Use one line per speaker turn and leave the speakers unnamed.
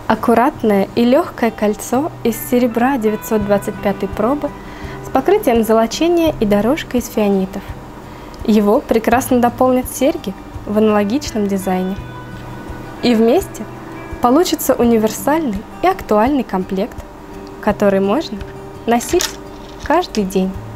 Аккуратное и легкое кольцо из серебра 925 пробы с покрытием золочения и дорожкой из фианитов. Его прекрасно дополнят серьги в аналогичном дизайне. И вместе получится универсальный и актуальный комплект, который можно носить каждый день.